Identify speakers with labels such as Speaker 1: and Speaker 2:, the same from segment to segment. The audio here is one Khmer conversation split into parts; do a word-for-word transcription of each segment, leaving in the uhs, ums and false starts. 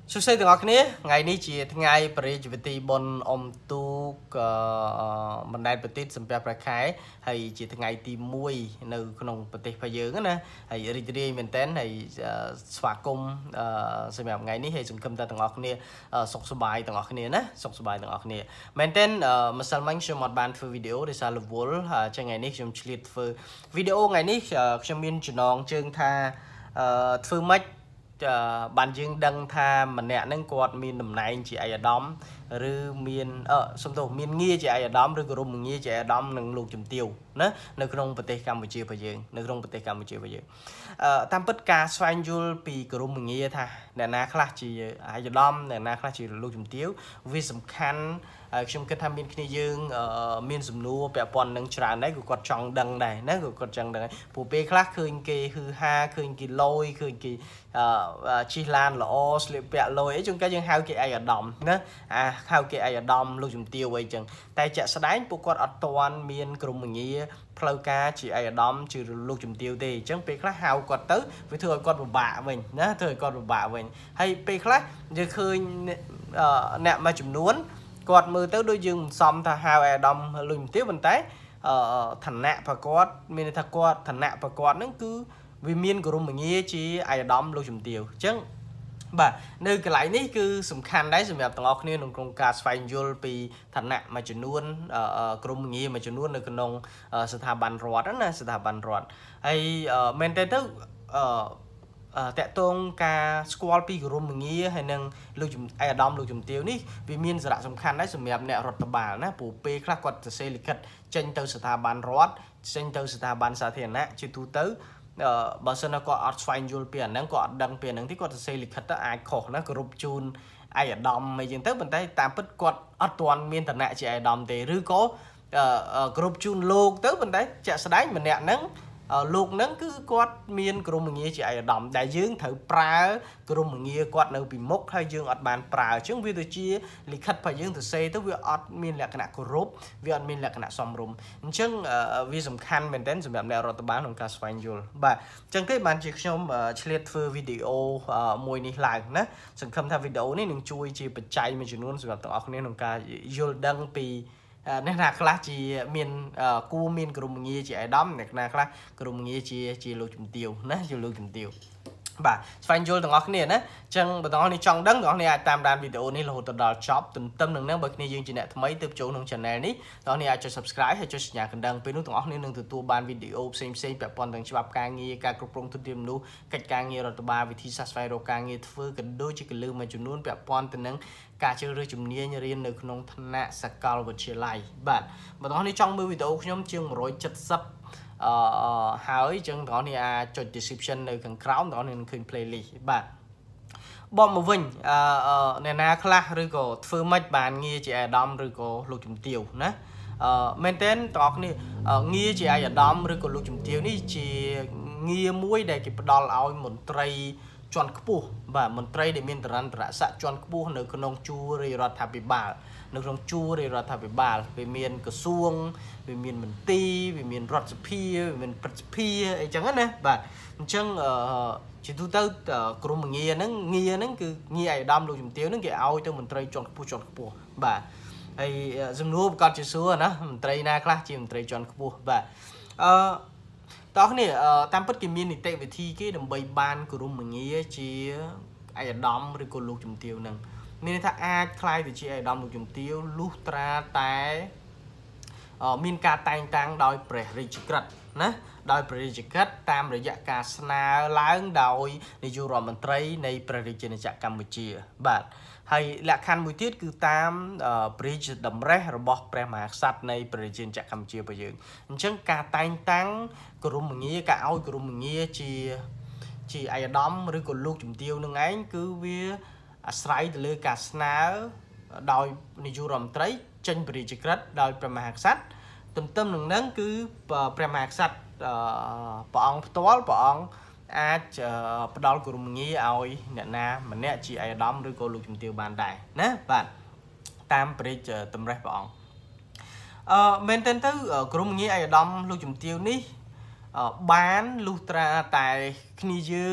Speaker 1: Số xây từ ngọc này ngày ní chỉ ngày beri chỉ ti bon om tu mình đại bờ tít sầm bè khai hay chỉ ngày ti muôi nơiក្នុងប្រទេសរបស់យើងណាហើយរីករាយមែនតើហើយស្វាគមន៍សម្រាប់ថ្ងៃនេះហើយសង្ឃឹមថាទាំងអស់គ្នាសុខសប្បាយទាំងអស់គ្នាណាសុខសប្បាយទាំងអស់គ្នាមែនតើម្សិលមិញខ្ញុំអត់បានធ្វើវីដេអូដោយសាររវល់ចឹងថ្ងៃនេះខ្ញុំឆ្លៀតធ្វើវីដេអូថ្ងៃនេះខ្ញុំមានចំណងជើងថាធ្វើម៉េចបានយើងដឹងថាម្នាក់ហ្នឹងគាត់មានតំណែងជាអាយដាមឬមានអឺសំទោសមានងារជាអាយដាមឬក៏រំងារជាអាយដាមនឹងលោកជំទាវណានៅក្នុងប្រទេសកម្ពុជារបស់យើងនៅក្នុងប្រទេសកម្ពុជារបស់យើងអឺតាមពិតការស្វែងយល់ពីក្រមងារថាអ្នកណាខ្លះជាអាយដាមអ្នកណាខ្លះជាលោកជំទាវវាសំខាន់ខ្ញុំគិតថាមានគ្នាយើងមានសំណួរពាក់ព័ន្ធនឹងច្រើនដែរគឺគាត់ចង់ដឹងដែរណាគឺគាត់ចង់ដឹងព្រោះពេលខ្លះឃើញគេហឺហាឃើញគេលយឃើញគេជិះឡានល្អស្លៀកពាក់លយអីជួនកាលយើងហៅគេអាយដាមណាអាហៅគេអាយដាមលោកជំទាវអីចឹងតែជាក់ស្ដែងពួកគាត់អត់ទាន់មានក្រមងារផ្លូវការជាអាយដាមជាលោកជំទាវទេអញ្ចឹងពេលខ្លះហៅគាត់ទៅវាធ្វើឲ្យគាត់ពិបាកវិញណាធ្វើឲ្យគាត់ពិបាកវិញហើយពេលខ្លះយើងឃើញអ្នកមួយចំនួនគាត់មើលទៅដូចយើងមិនសមថាហៅអាយដាមលុយជំទាវប៉ុន្តែឋានៈប្រកបមានន័យថាគាត់ឋានៈប្រកបហ្នឹងគឺវាមានក្រមងារជាអាយដាមលោកជំទាវអញ្ចឹងបាទនៅកន្លែងនេះគឺសំខាន់ដែរសម្រាប់ទាំងអស់គ្នាក្នុងក្នុងការស្វែងយល់ពីឋានៈមួយចំនួនក្រមងារមួយចំនួននៅក្នុងស្ថាប័នរដ្ឋណាស្ថាប័នរដ្ឋហើយមែនតើទៅអឺតកតងការស្គាល់ពីក្រមងារហើយនឹងលោកអាយដាមលោកជំទាវនេះវាមានសារៈសំខាន់ដែរសម្រាប់អ្នករដ្ឋបាលណាព្រោះពេលខ្លះគាត់សរសេរលិខិតចេញទៅស្ថាប័នរដ្ឋចេញទៅស្ថាប័នសាធារណៈជាទូទៅបើសិនណាគាត់អត់ស្វែងយល់ពីអាហ្នឹងគាត់អត់ដឹងពីអាហ្នឹងទេគាត់សរសេរលិខិតទៅអាចខុសណាគោរពជូនអាយដាមអីចឹងទៅប៉ុន្តែតាមពិតគាត់អត់ទាន់មានឋានៈជាអាយដាមទេឬក៏គោរពជូនលោកទៅប៉ុន្តែជាក់ស្ដែងម្នាក់ហ្នឹងលោកហ្នឹងគឺគាត់មានក្រមងារជាអាយដាមដែលយើងត្រូវប្រើក្រមងារគាត់នៅពីមុខហើយយើងអត់បានប្រើអញ្ចឹងវាដូចជាលិខិតរបស់យើងទៅសេទៅវាអត់មានលក្ខណៈគោរពវាអត់មានលក្ខណៈសមរម្យអញ្ចឹងវាសំខាន់មែនទែនសម្រាប់អ្នករដ្ឋបាលក្នុងការស្វែងយល់បាទអញ្ចឹងទេបានជាខ្ញុំឆ្លៀតធ្វើវីដេអូមួយនេះឡើងណាសង្ឃឹមថាវីដេអូនេះនឹងជួយជាបច្ច័យមួយចំនួនសម្រាប់ទាំងអស់គ្នាក្នុងការយល់ដឹងពីអ្នកណាខ្លះជាមានគួរមានក្រមងារជាអាយដាមអ្នកណាខ្លះក្រមងារជាជាលោកជំទាវណាជាលោកជំទាវបាទស្វែងយល់ទាំងអស់គ្នាណាអញ្ចឹងបើទាំងអស់គ្នាចង់ដឹងទាំងអស់គ្នាអាចតាមដានវីដេអូនេះរហូតដល់ចប់ទន្ទឹមនឹងហ្នឹងបើគ្នាយើងជាអ្នកថ្មីទើបចូលក្នុង channel នេះទាំងអស់គ្នាអាចចុច subscribe ហើយចុចសញ្ញាកណ្ដឹងពេលនោះទាំងអស់គ្នានឹងទទួលបានវីដេអូផ្សេងផ្សេងពាក់ព័ន្ធទាំងច្បាប់ការងារការគ្រប់គ្រងទុនធានមនុស្សកិច្ចការងាររដ្ឋបាលវិធីសាស្ត្រស្វែងរកការងារធ្វើក៏ដូចជាកលឹះមួយចំនួនពាក់ព័ន្ធទៅនឹងការជ្រើសរើសជំនាញរៀននៅក្នុងថ្នាក់សាកលវិទ្យាល័យបាទបើទាំងអស់គ្នាចង់មើលវីដេអូខ្ញុំជាងone hundred seventyអឺហើយអញ្ចឹងបងប្អូនអាចចុច description នៅខាងក្រោមបងប្អូននឹងឃើញ playlist បាទបបមកវិញអឺអ្នកណាខ្លះឬក៏ធ្វើម៉េចបានងារជាអាយដាមឬក៏លោកជំទាវណាអឺមែនតើបងប្អូនងារជាអាយដាមឬក៏លោកជំទាវនេះជាងារមួយដែលគេផ្ដល់ឲ្យមន្ត្រីជាន់ខ្ពស់បាទមន្ត្រីដែលមានតរន្តរស័ក្តិជាន់ខ្ពស់នៅក្នុងជួររាជរដ្ឋាភិបាលនៅក្នុងជួររាជរដ្ឋាភិបាលវាមានក្រសួងវាមានមន្ទីរវាមានរដ្ឋសភាវាមានព្រឹទ្ធសភាអីចឹងណាបាទអញ្ចឹងជាទូទៅក្រមងារហ្នឹងងារហ្នឹងគឺងារអាយដាមលោកជំទាវហ្នឹងគេឲ្យទៅមន្ត្រីជាន់ខ្ពស់ជាន់ខ្ពស់បាទហើយសំណួរប្រកាសជាសួរណាមន្ត្រីណាខ្លះជាមន្ត្រីជាន់ខ្ពស់បាទអឺតោះគ្នាតាមពិតគេមាននីតិវិធីគេដើម្បីបានក្រមងារជាអាយដាមឬក៏លោកជំទាវហ្នឹងមានន័យថាអាចខ្លាយទៅជាអាយដាមលោកជំទាវលុះត្រាតែមានការតែងតាំងដោយព្រះរាជក្រឹត្យណាដោយព្រះរាជក្រឹត្យតាមរយៈការស្នើឡើងដោយនាយករដ្ឋមន្ត្រីនៃព្រះរាជាណាចក្រកម្ពុជាបាទហើយលក្ខខណ្ឌមួយទៀតគឺតាមព្រះរាជតម្រិះរបស់ព្រះមហាក្សត្រនៃព្រះរាជាណាចក្រកម្ពុជារបស់យើងអញ្ចឹងការតែងតាំងក្រមងារការឲ្យក្រមងារជាជាអាយដាមឬក៏លោកជំទាវនឹងឯងគឺវាអាស្រ័យទៅលើការស្នើដោយនាយករដ្ឋមន្ត្រីចេញព្រះរាជក្រឹត្យដោយព្រះមហាក្សត្រទន្ទឹមនឹងហ្នឹងគឺព្រះមហាក្សត្រព្រះអង្គផ្ទាល់ព្រះអង្គអាចផ្ដល់ក្រមងារឲ្យអ្នកណាម្នាក់ជាអាយដាមឬក៏លោកជំទាវបានដែរណាបាទតាមព្រះរាជតម្រិះព្រះអង្គអឺមែនទែនទៅក្រមងារអាយដាមលោកជំទាវនេះបានលុះត្រាតែគ្នាយើង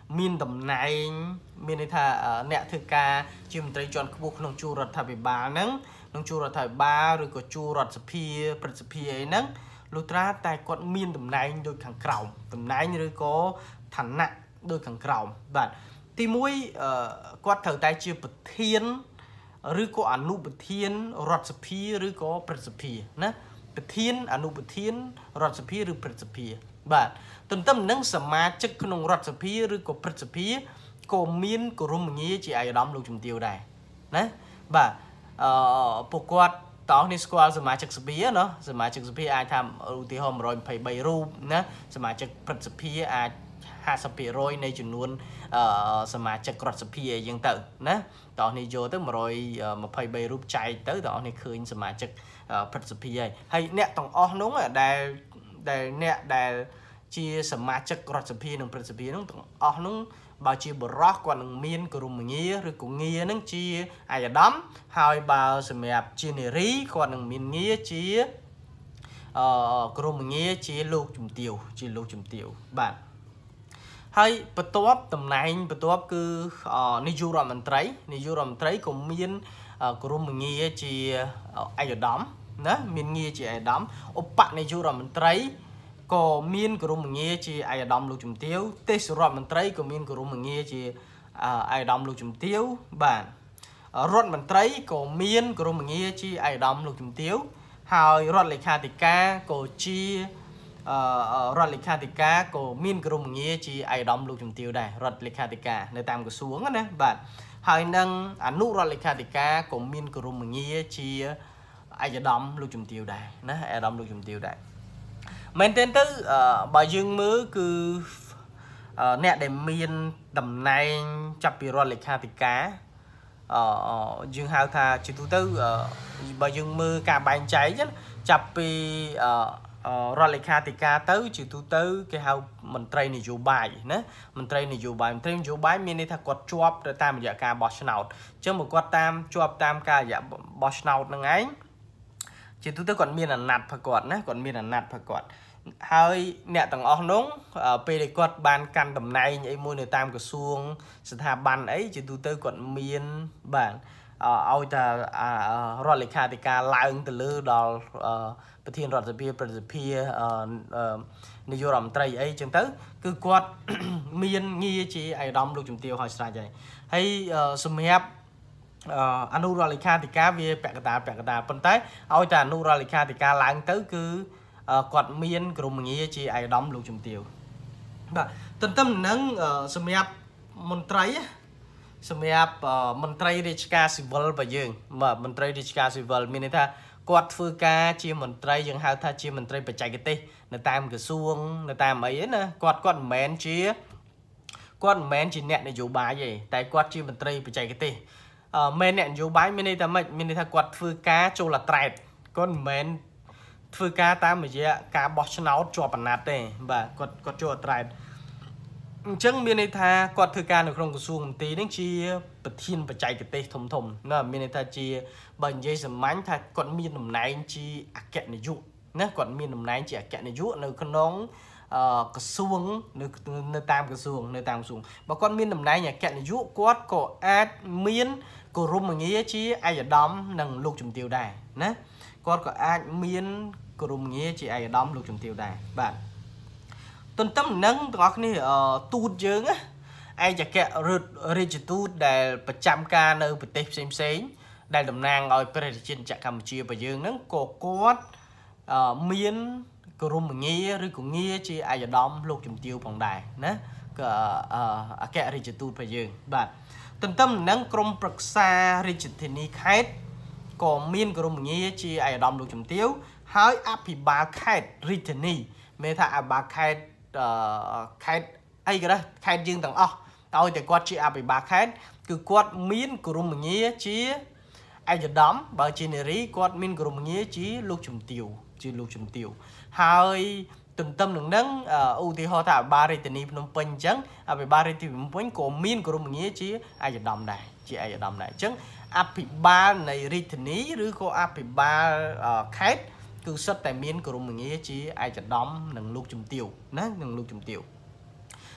Speaker 1: មានតំណែងមានន័យថាអ្នកធ្វើការជាមន្ត្រីជាន់ខ្ពស់ក្នុងជួររដ្ឋាភិបាលហ្នឹងក្នុងជួររដ្ឋាភិបាលឬក៏ជួររដ្ឋសភាព្រឹទ្ធសភាអីហ្នឹងលុះត្រាតែគាត់មានតំណែងដូចខាងក្រោមតំណែងឬក៏ឋានៈដូចខាងក្រោមបាទទីមួយគាត់ត្រូវតែជាប្រធានឬក៏អនុប្រធានរដ្ឋសភាឬក៏ព្រឹទ្ធសភាណាប្រធានអនុប្រធានរដ្ឋសភាឬព្រឹទ្ធសភាបាទទន្ទឹមនឹងសមាជិកក្នុងរដ្ឋសភាឬក៏ព្រឹទ្ធសភាក៏មានគោរមងារជាអាយដាមលោកជំទាវដែរណាបាទអឺពួកគាត់តោះនេះស្គាល់សមាជិកសភាណាសមាជិកសភាអាចថាឧទាហរណ៍one hundred twenty-threeរូបណាសមាជិកព្រឹទ្ធសភាអាចfifty percent នៃចំនួនអឺសមាជិករដ្ឋសភាអីចឹងទៅណាតោះនេះយកទៅone hundred twenty-threeរូបចែកទៅតោះនេះឃើញសមាជិកព្រឹទ្ធសភាហើយហើយអ្នកទាំងអស់នោះដែលដែលអ្នកដែលជាសមាជិករដ្ឋសភានិងព្រឹទ្ធសភានោះទាំងអស់នោះបើជាបរិះគាត់នឹងមានគោរមងារឬក៏ងារនឹងជាអាយដាមហើយបើសម្រាប់ជានារីគាត់នឹងមានងារជាអឺគោរមងារជាលោកជំទាវជាលោកជំទាវបាទហើយបន្ទាប់តំណែងបន្ទាប់គឺនាយករដ្ឋមន្ត្រីនាយករដ្ឋមន្ត្រីក៏មានគោរមងារជាអាយដាមណាមានងារជាអាយដាមឧបនាយករដ្ឋមន្ត្រីក៏មានគោរមងារជាអាយដាមលោកជំទាវទេសរដ្ឋមន្ត្រីក៏មានគោរមងារជាអាយដាមលោកជំទាវបាទរដ្ឋមន្ត្រីក៏មានគោរមងារជាអាយដាមលោកជំទាវហើយរដ្ឋលេខាធិការក៏ជាអឺរដ្ឋលេខាធិការក៏មានគោរមងារជាអាយដាមលោកជំទាវដែររដ្ឋលេខាធិការនៅតាមក្រសួងណាបាទហើយនឹងអនុរដ្ឋលេខាធិការក៏មានគោរមងារជាអាយដាមលោកជំទាវដែរណាអាយដាមលោកជំទាវដែរមែនទែនទៅបើយើងមើលគឺអ្នកដែលមានតំណែងចាប់ពីរដ្ឋលេខាធិការអឺយើងហៅថាជាទូទៅបើយើងមើលការបែងចែកចាប់ពីរដ្ឋលេខាធិការទៅជាទូទៅគេហៅមន្ត្រីនយោបាយណាមន្ត្រីនយោបាយមន្ត្រីនយោបាយមានន័យថាគាត់ជាប់ទៅតាមរយៈការបោះឆ្នោតអញ្ចឹងបើគាត់តាមជាប់តាមការរយៈបោះឆ្នោតហ្នឹងឯងជាទូទៅគាត់មានអាណត្តិផគាត់ណាគាត់មានអាណត្តិផគាត់ហើយអ្នកទាំងអស់នោះពេលដែលគាត់បានកាន់តំណែងអីមួយនៅតាមក្រសួងស្ថាប័នអីជាទូទៅគាត់មានបាទឲ្យតែរដ្ឋលេខាធិការឡើងទៅលើដល់ប្រធានរដ្ឋសភាប្រតិសភានាយករដ្ឋមន្ត្រីអីចឹងទៅគឺគាត់មានងារជាអាយដាមលោកជំទាវឲ្យស្រេចហើយហើយសម្រាប់អនុរដ្ឋលេខាធិការវាពាក់កណ្ដាលពាក់កណ្ដាលប៉ុន្តែឲ្យតែអនុរដ្ឋលេខាធិការឡើងទៅគឺគាត់មានក្រុមងារជាអាយដាមលោកជំទាវបាទទន្ទឹមនឹងសម្រាប់មន្ត្រីសម្រាប់មន្ត្រីរាជការស៊ីវិលរបស់យើងបាទមន្ត្រីរាជការស៊ីវិលមានន័យថាគាត់ធ្វើការជាមន្ត្រីយើងហៅថាជាមន្ត្រីបច្ចេកទេសនៅតាមក្រសួងនៅតាមអីណាគាត់គាត់មិនមែនជាគាត់មិនមែនជាអ្នកនយោបាយទេតែគាត់ជាមន្ត្រីបច្ចេកទេសអឺមែនអ្នកនយោបាយមានន័យថាម៉េចមានន័យថាគាត់ធ្វើការចូលអត្រែតគាត់មិនមែនធ្វើការតាមរយៈការបោះឆ្នោតជាប់អាណត្តិទេបាទគាត់គាត់ចូលអត្រែតអញ្ចឹងមានន័យថាគាត់ធ្វើការនៅក្នុងក្រសួងមន្ទីរនឹងជាប្រធានបច្ចេកទេសធំធំណាមានន័យថាជាបើនិយាយសាមញ្ញថាគាត់មានតំណែងជាអគ្គនាយកណាគាត់មានតំណែងជាអគ្គនាយកនៅក្នុងអឺក្រសួងនៅនៅតាមក្រសួងនៅតាមក្រសួងបើគាត់មានតំណែងអគ្គនាយកគាត់ក៏អាចមានគោរមងារជាអាយដាមនិងលោកជំទាវដែរណាគាត់ក៏អាចមានគោរមងារជាអាយដាមលោកជំទាវដែរបាទទន្ទឹមនឹងទាំងអស់គ្នាទូតយើងឯកអគ្គរាជទូតដែលប្រចាំការនៅប្រទេសផ្សេងផ្សេងដែលតំណាងឲ្យប្រជាជនកម្ពុជារបស់យើងហ្នឹងក៏គាត់មានគោរមងារឬក៏ងារជាអាយដាមលោកជំទាវផងដែរណាក៏អគ្គរាជទូតរបស់យើងបាទទន្ទឹមនឹងក្រមប្រឹក្សារាជធានីខេត្តក៏មានគោរមងារជាអាយដាមលោកជំទាវហើយអភិបាលខេត្តរាជធានីមានថាអភិបាលខេត្តខេត្តអីក៏ដែរខេត្តយើងទាំងអស់ឲ្យតែគាត់ជាអភិបាលខេត្តគឺគាត់មានគោរមងារជាអាយដាមបើជានារីគាត់មានគោរមងារជាលោកជំទាវជាលោកជំទាវហើយទន្ទឹមនឹងនឹងឧទាហរណ៍ថាអភិបាលរាជធានីភ្នំពេញអញ្ចឹងអភិបាលរាជធានីភ្នំពេញក៏មានគោរមងារជាអាយដាមដែរជាអាយដាមដែរអញ្ចឹងអភិបាលនៃរាជធានីឬក៏អភិបាលខេត្តគឺសុទ្ធតែមានគោរមងារជាអាយដាមនិងលោកជំទាវណានិងលោកជំទាវ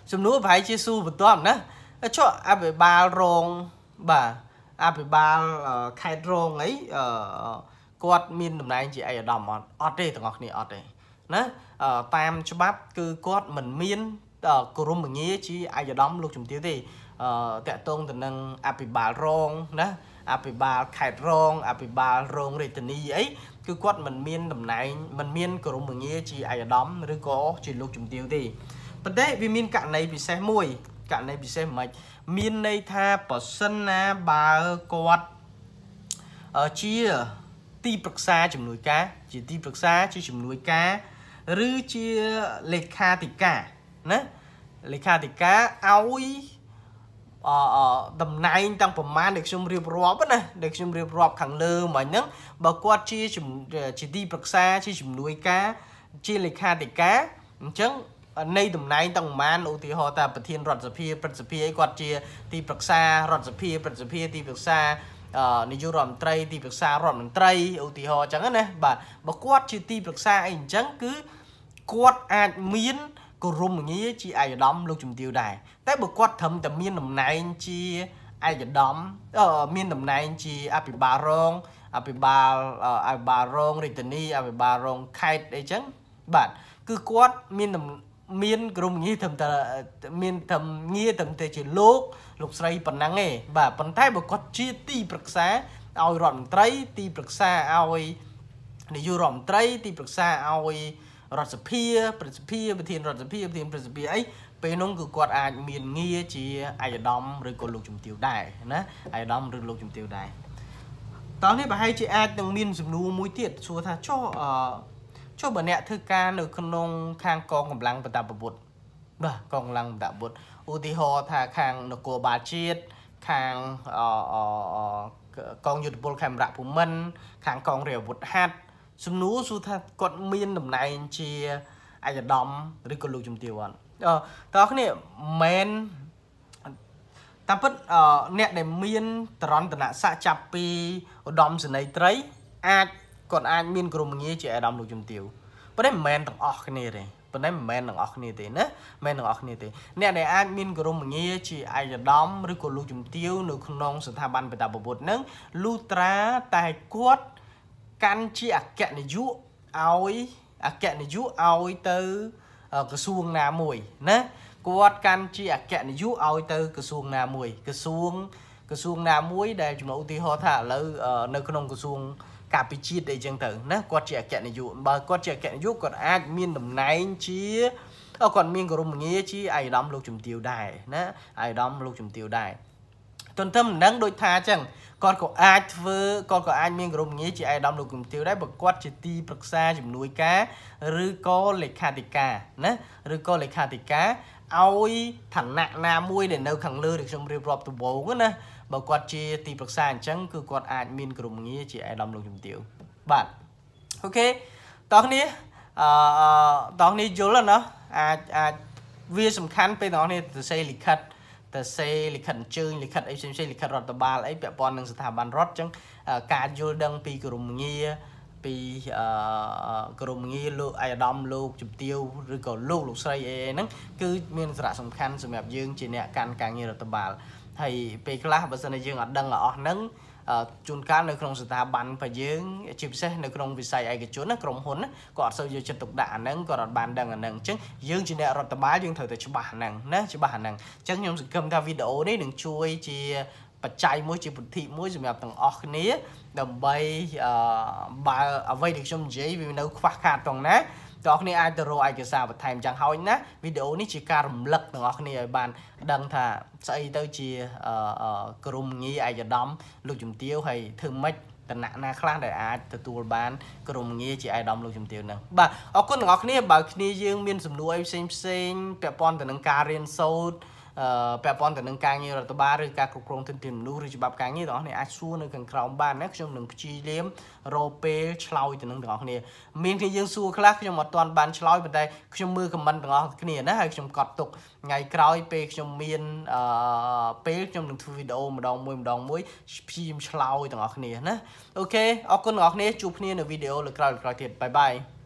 Speaker 1: ជំនួសប្រហែលជាស៊ូបន្ទាប់ណាចុះអភិបាលរងបាទអភិបាលខេត្តរងអីគាត់មានតំណែងជាឯកឧត្តមអត់អត់ទេទាំងអស់គ្នាអត់ទេណាតាមច្បាប់គឺគាត់មិនមានគោរមងារជាឯកឧត្តមលោកជំទាវទេតាក់ទងទៅនឹងអភិបាលរងណាអភិបាលខេត្តរងអភិបាលរងរាជធានីអីគឺគាត់មិនមានតំណែងមិនមានគោរមងារជាឯកឧត្តមឬក៏ជាលោកជំទាវទេប៉ុន្តែវាមានករណីពិសេសមួយករណីពិសេសមិនមានន័យថាបើសិនណាបើគាត់ជាទីប្រឹក្សាជំនួយការជាទីប្រឹក្សាជាជំនួយការឬជាលេខាធិការណាលេខាធិការឲ្យអឺតំណែងតាំងប្រមាណដែលខ្ញុំរៀបរាប់ណាដែលខ្ញុំរៀបរាប់ខាងលើមិញហ្នឹងបើគាត់ជាជាទីប្រឹក្សាជាជំនួយការជាលេខាធិការអញ្ចឹងនៃតំណែងតាំងប្រមាណឧទាហរណ៍ថាប្រធានរដ្ឋសភាព្រឹទ្ធសភាគាត់ជាទីប្រឹក្សារដ្ឋសភាព្រឹទ្ធសភាទីប្រឹក្សានាយករដ្ឋមន្ត្រីទីប្រឹក្សារដ្ឋមន្ត្រីឧទាហរណ៍អញ្ចឹងណាបាទបើគាត់ជាទីប្រឹក្សាអីអញ្ចឹងគឺគាត់អាចមានគោរមងារជាឯកឧត្តមលោកជំទាវដែរតែបើគាត់ត្រឹមតែមានតំណែងជាឯកឧត្តមមានតំណែងជាអភិបាលរងអភិបាលអភិបាលរងរាជធានីអភិបាលរងខេត្តអីចឹងបាទគឺគាត់មានមានគោរមងារត្រឹមតែមានត្រឹមងារត្រឹមតែជាលោកលោកស្រីប៉ុណ្ណឹងឯងបាទប៉ុន្តែបើគាត់ជាទីប្រឹក្សាឲ្យរដ្ឋមន្ត្រីទីប្រឹក្សាឲ្យនាយករដ្ឋមន្ត្រីទីប្រឹក្សាឲ្យរដ្ឋសភាប្រសិទ្ធិប្រធានរដ្ឋសភាប្រធានប្រសិទ្ធិអីពេលនោះគឺគាត់អាចមានងារជាឯកឧត្តមឬក៏លោកជំទាវដែរណាឯកឧត្តមឬលោកជំទាវដែរតោះនេះប្រហែលជាអាចនឹងមានសំណួរមួយទៀតសួរថាចុះអឺចុះបើអ្នកធ្វើការនៅក្នុងខាងកងកម្លាំងប្រដាប់អាវុធបាទកងកម្លាំងប្រដាប់អាវុធឧទាហរណ៍ថាខាងនគរបាលជាតិខាងអឺកងយុទ្ធពលខេមរៈភូមិន្ទខាងកងរាជអាវុធហត្ថសំណួរសួរថាគាត់មានតំណែងជាឯកឧត្តមឬក៏លោកជំទាវអត់អឺតើគ្នាមិនតាមពិតអ្នកដែលមានតរន្តនស័ក្តិចាប់ពីឧត្តមសេនីយ៍ត្រីអាចគាត់អាចមានក្រុមងារជាឯកឧត្តមលោកជំទាវប៉ុន្តែមិនមែនទាំងអស់គ្នាទេប៉ុន្តែមិនមែនទាំងអស់គ្នាទេណាមិនមែនទាំងអស់គ្នាទេអ្នកដែលអាចមានក្រុមងារជាឯកឧត្តមឬក៏លោកជំទាវនៅក្នុងស្ថាប័នបដាប្រវត្តិហ្នឹងលុះត្រាតែគាត់កាន់ជាអគ្គនាយកឲ្យអគ្គនាយកឲ្យទៅក្រសួងណាមួយណាគាត់កាន់ជាអគ្គនាយកឲ្យទៅក្រសួងណាមួយក្រសួងក្រសួងណាមួយដែលចំណុចឧទាហរណ៍ថាឥឡូវនៅក្នុងក្រសួងការពិជាតិអីចឹងទៅណាគាត់ជាអគ្គនាយកបើគាត់ជាអគ្គនាយកគាត់អាចមានតំណែងជាគាត់មានគោរមងារជាឯកឧត្តមលោកជំទាវដែរណាឯកឧត្តមលោកជំទាវដែរទន្ទឹមនឹងដូចថាអញ្ចឹងគាត់ក៏អាចធ្វើគាត់ក៏អាចមានក្រុមងារជាឯកឧត្តមលោកជំទាវដែរបើគាត់ជាទីប្រឹក្សាជំនួយការឬក៏លេខាធិការណាឬក៏លេខាធិការឲ្យឋានៈណាមួយដែលនៅខាងលើដែលខ្ញុំរៀបរាប់ដំបូងណាបើគាត់ជាទីប្រឹក្សាអញ្ចឹងគឺគាត់អាចមានក្រុមងារជាឯកឧត្តមលោកជំទាវបាទអូខេតោះគ្នាអឺតោះនេះយល់ណាអាចអាចវាសំខាន់ពេលតោះនេះទៅសេលិខិតទៅសេលិខិតអញ្ជើញលិខិតអីផ្សេងផ្សេងលិខិតរដ្ឋបាលអីពាក់ព័ន្ធនឹងស្ថាប័នរដ្ឋអញ្ចឹងការយល់ដឹងពីក្រុមងារពីអឺក្រុមងារលោកឯកឧត្តមលោកជំទាវឬក៏លោកលោកស្រីអីហ្នឹងគឺមានសារៈសំខាន់សម្រាប់យើងជាអ្នកកាន់ការងាររដ្ឋបាលហើយពេលខ្លះបើសិនជាយើងអត់ដឹងអស់ហ្នឹងជួនកាលនៅក្នុងស្ថាប័នរបស់យើងជាពិសេសនៅក្នុងវិស័យឯកជនណាក្រុមហ៊ុនណាក៏អត់សូវយកចិត្តទុកដាក់អាហ្នឹងក៏អត់បានដឹងអាហ្នឹងអញ្ចឹងយើងជាអ្នករដ្ឋបាលយើងត្រូវតែច្បាស់អាហ្នឹងណាច្បាស់អាហ្នឹងអញ្ចឹងខ្ញុំសង្ឃឹមថាវីដេអូនេះនឹងជួយជាបច្ច័យមួយជាពុទ្ធិមួយសម្រាប់ទាំងអស់គ្នាដើម្បីអឺបើអ្វីដែលខ្ញុំនិយាយវានៅខ្វះខាតត្រង់ណាទាំងអស់គ្នាអាចទៅរកឯកសារបន្ថែមចឹងហើយណាវីដេអូនេះជាការរំលឹកទាំងអស់គ្នាឲ្យបានដឹងថាស្អីទៅជាអឺក្រុមងារឯកឧត្តមលោកជំទាវហើយធ្វើម៉េចតំណែងណាខ្លះដែលអាចទទួលបានក្រុមងារជាឯកឧត្តមលោកជំទាវហ្នឹងបាទអរគុណទាំងអស់គ្នាបើគ្នាយើងមានសំណួរអីផ្សេងផ្សេងពាក់ព័ន្ធទៅនឹងការរៀនសូត្រអឺពាក់ព័ន្ធទៅនឹងការងាររដ្ឋបាលឬការគ្រប់គ្រងធនធានមនុស្សឬច្បាប់ការងារទាំងអស់គ្នាអាចសួរនៅខាងក្រោមបានណាខ្ញុំនឹងព្យាយាមរកពេលឆ្លើយទៅនឹងទាំងអស់គ្នាមានគ្នាយើងសួរខ្លះខ្ញុំអត់ទាន់បានឆ្លើយប៉ុន្តែខ្ញុំមើលខមមិនទាំងអស់គ្នាណាហើយខ្ញុំកត់ទុកថ្ងៃក្រោយពេលខ្ញុំមានអឺពេលខ្ញុំនឹងធ្វើវីដេអូម្ដងមួយម្ដងមួយព្យាយាមឆ្លើយទាំងអស់គ្នាណាអូខេអរគុណទាំងអស់គ្នាជួបគ្នានៅវីដេអូលើក្រោយៗទៀតបាយបាយ